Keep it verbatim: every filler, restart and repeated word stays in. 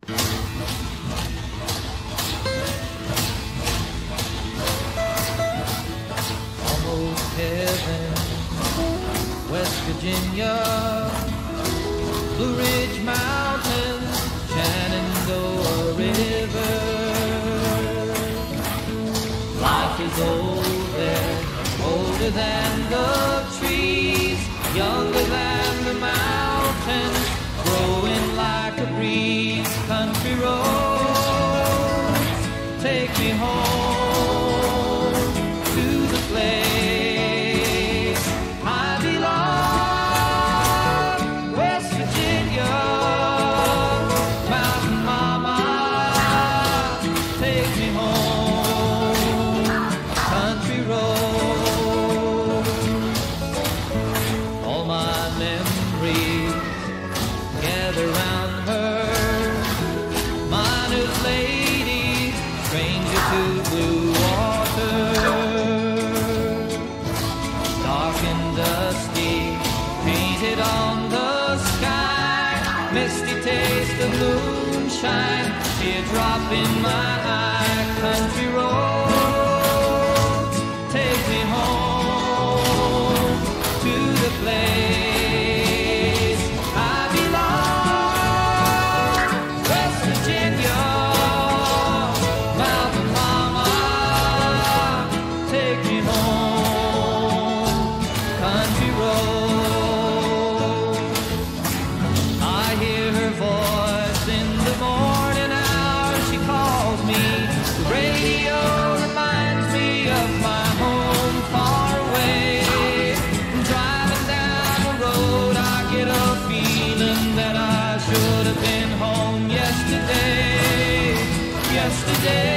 Almost heaven, West Virginia, Blue Ridge Mountains, Shenandoah River. Life is old there, older than the trees, younger than the mountains, growing like a breeze. Country roads, take me home to the place I belong. West Virginia, Mountain Mama, take me home. Country roads, all my memories gather round her. Miner's lady, stranger to blue water. Dark and dusty, painted on the sky. Misty taste of moonshine, teardrop in my eye. Country roads, take me home to the place I belong. West Virginia, Mountain Mama, take me home. Country road, I hear her voice in the morning hour. She calls me. The radio reminds me of my home far away. Driving down the road, I get a feeling that I should have been home yesterday. Yesterday.